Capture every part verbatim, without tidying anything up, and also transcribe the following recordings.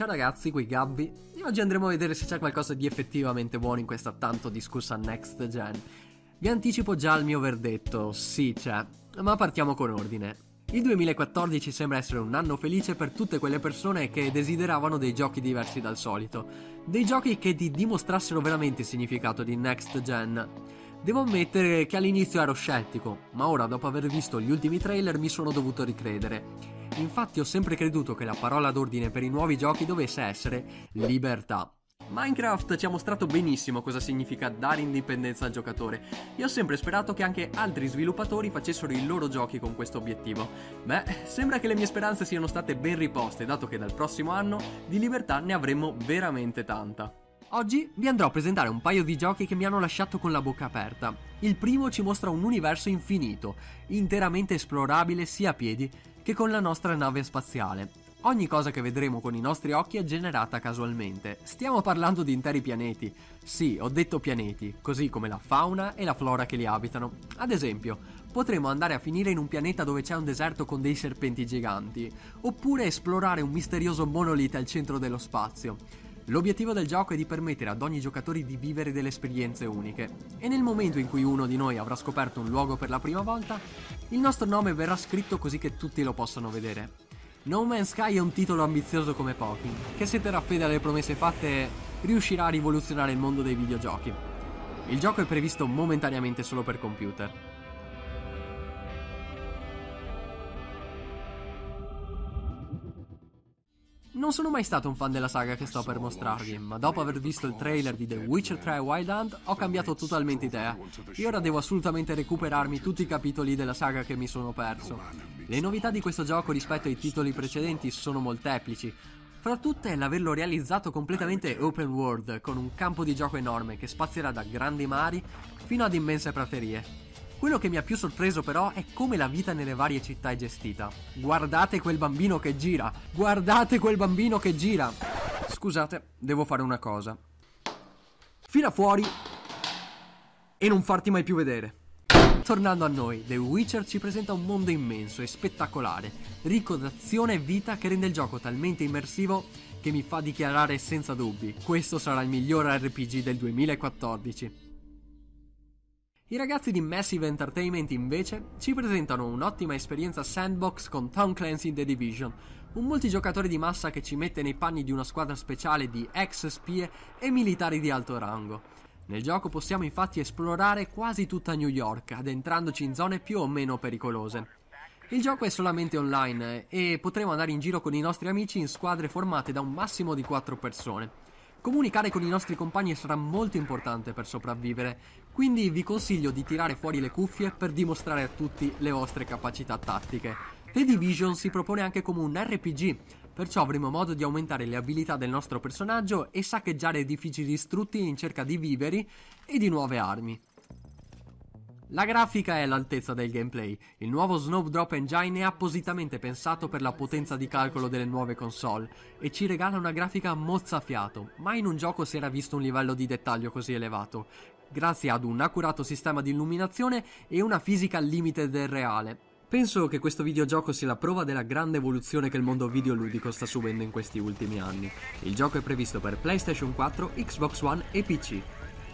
Ciao ragazzi, qui Gabby e oggi andremo a vedere se c'è qualcosa di effettivamente buono in questa tanto discussa Next Gen. Vi anticipo già il mio verdetto, sì c'è, ma partiamo con ordine. Il duemilaquattordici sembra essere un anno felice per tutte quelle persone che desideravano dei giochi diversi dal solito, dei giochi che ti dimostrassero veramente il significato di Next Gen. Devo ammettere che all'inizio ero scettico, ma ora dopo aver visto gli ultimi trailer mi sono dovuto ricredere. Infatti ho sempre creduto che la parola d'ordine per i nuovi giochi dovesse essere libertà. Minecraft ci ha mostrato benissimo cosa significa dare indipendenza al giocatore e ho sempre sperato che anche altri sviluppatori facessero i loro giochi con questo obiettivo. Beh, sembra che le mie speranze siano state ben riposte, dato che dal prossimo anno di libertà ne avremo veramente tanta. Oggi vi andrò a presentare un paio di giochi che mi hanno lasciato con la bocca aperta. Il primo ci mostra un universo infinito, interamente esplorabile sia a piedi che con la nostra nave spaziale. Ogni cosa che vedremo con i nostri occhi è generata casualmente. Stiamo parlando di interi pianeti. Sì, ho detto pianeti, così come la fauna e la flora che li abitano. Ad esempio, potremo andare a finire in un pianeta dove c'è un deserto con dei serpenti giganti, oppure esplorare un misterioso monolite al centro dello spazio. L'obiettivo del gioco è di permettere ad ogni giocatore di vivere delle esperienze uniche, e nel momento in cui uno di noi avrà scoperto un luogo per la prima volta, il nostro nome verrà scritto così che tutti lo possano vedere. No Man's Sky è un titolo ambizioso come pochi, che se terrà fede alle promesse fatte riuscirà a rivoluzionare il mondo dei videogiochi. Il gioco è previsto momentaneamente solo per computer. Non sono mai stato un fan della saga che sto per mostrarvi, ma dopo aver visto il trailer di The Witcher tre Wild Hunt ho cambiato totalmente idea e ora devo assolutamente recuperarmi tutti i capitoli della saga che mi sono perso. Le novità di questo gioco rispetto ai titoli precedenti sono molteplici, fra tutte l'averlo realizzato completamente open world, con un campo di gioco enorme che spazierà da grandi mari fino ad immense praterie. Quello che mi ha più sorpreso però è come la vita nelle varie città è gestita. Guardate quel bambino che gira! Guardate quel bambino che gira! Scusate, devo fare una cosa. Fila fuori e non farti mai più vedere. Tornando a noi, The Witcher ci presenta un mondo immenso e spettacolare, ricco d'azione e vita che rende il gioco talmente immersivo che mi fa dichiarare senza dubbi: questo sarà il miglior R P G del duemilaquattordici. I ragazzi di Massive Entertainment invece ci presentano un'ottima esperienza sandbox con Tom Clancy The Division, un multigiocatore di massa che ci mette nei panni di una squadra speciale di ex spie e militari di alto rango. Nel gioco possiamo infatti esplorare quasi tutta New York, addentrandoci in zone più o meno pericolose. Il gioco è solamente online e potremo andare in giro con i nostri amici in squadre formate da un massimo di quattro persone. Comunicare con i nostri compagni sarà molto importante per sopravvivere, quindi vi consiglio di tirare fuori le cuffie per dimostrare a tutti le vostre capacità tattiche. The Division si propone anche come un R P G, perciò avremo modo di aumentare le abilità del nostro personaggio e saccheggiare edifici distrutti in cerca di viveri e di nuove armi. La grafica è all'altezza del gameplay. Il nuovo Snowdrop Engine è appositamente pensato per la potenza di calcolo delle nuove console e ci regala una grafica mozzafiato. Mai in un gioco si era visto un livello di dettaglio così elevato, grazie ad un accurato sistema di illuminazione e una fisica al limite del reale. Penso che questo videogioco sia la prova della grande evoluzione che il mondo videoludico sta subendo in questi ultimi anni. Il gioco è previsto per PlayStation quattro, Xbox One e P C.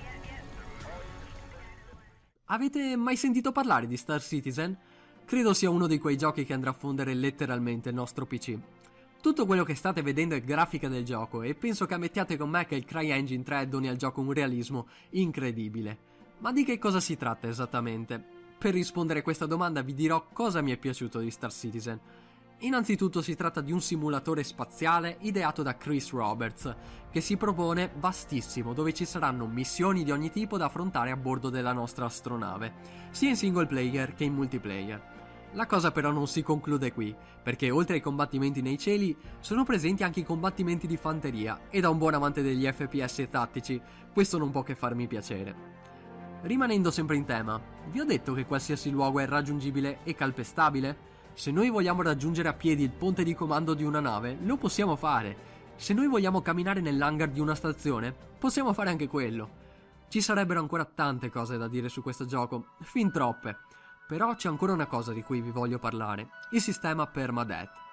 Avete mai sentito parlare di Star Citizen? Credo sia uno di quei giochi che andrà a fondere letteralmente il nostro P C. Tutto quello che state vedendo è grafica del gioco e penso che ammettiate con me che il CryEngine tre doni al gioco un realismo incredibile. Ma di che cosa si tratta esattamente? Per rispondere a questa domanda vi dirò cosa mi è piaciuto di Star Citizen. Innanzitutto si tratta di un simulatore spaziale ideato da Chris Roberts, che si propone vastissimo, dove ci saranno missioni di ogni tipo da affrontare a bordo della nostra astronave, sia in single player che in multiplayer. La cosa però non si conclude qui, perché oltre ai combattimenti nei cieli sono presenti anche i combattimenti di fanteria, e da un buon amante degli F P S tattici questo non può che farmi piacere. Rimanendo sempre in tema, vi ho detto che qualsiasi luogo è raggiungibile e calpestabile? Se noi vogliamo raggiungere a piedi il ponte di comando di una nave, lo possiamo fare. Se noi vogliamo camminare nell'hangar di una stazione, possiamo fare anche quello. Ci sarebbero ancora tante cose da dire su questo gioco, fin troppe. Però c'è ancora una cosa di cui vi voglio parlare, il sistema Permadeath.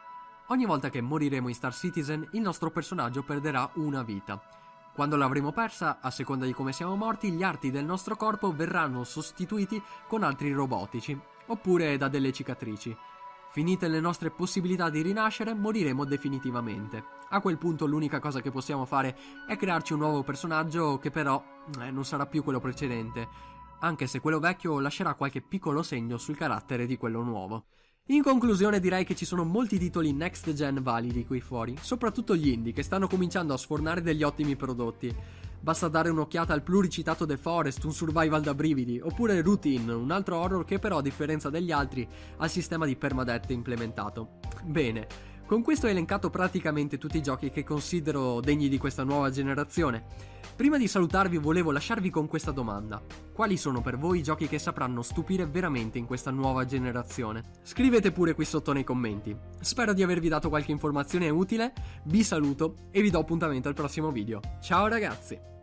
Ogni volta che moriremo in Star Citizen, il nostro personaggio perderà una vita. Quando l'avremo persa, a seconda di come siamo morti, gli arti del nostro corpo verranno sostituiti con altri robotici, oppure da delle cicatrici. Finite le nostre possibilità di rinascere, moriremo definitivamente. A quel punto l'unica cosa che possiamo fare è crearci un nuovo personaggio che però eh, non sarà più quello precedente, anche se quello vecchio lascerà qualche piccolo segno sul carattere di quello nuovo. In conclusione direi che ci sono molti titoli next gen validi qui fuori, soprattutto gli indie che stanno cominciando a sfornare degli ottimi prodotti. Basta dare un'occhiata al pluricitato The Forest, un survival da brividi, oppure Routine, un altro horror che però a differenza degli altri ha il sistema di permadeath implementato. Bene, con questo ho elencato praticamente tutti i giochi che considero degni di questa nuova generazione. Prima di salutarvi volevo lasciarvi con questa domanda: quali sono per voi i giochi che sapranno stupire veramente in questa nuova generazione? Scrivete pure qui sotto nei commenti. Spero di avervi dato qualche informazione utile, vi saluto e vi do appuntamento al prossimo video. Ciao ragazzi!